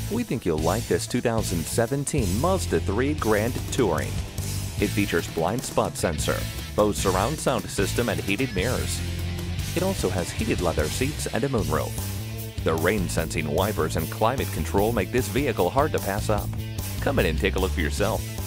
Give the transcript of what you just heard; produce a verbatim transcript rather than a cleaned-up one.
We think you'll like this two thousand seventeen Mazda three Grand Touring. It features blind spot sensor, Bose Surround Sound System, and heated mirrors. It also has heated leather seats and a moonroof. The rain-sensing wipers and climate control make this vehicle hard to pass up. Come in and take a look for yourself.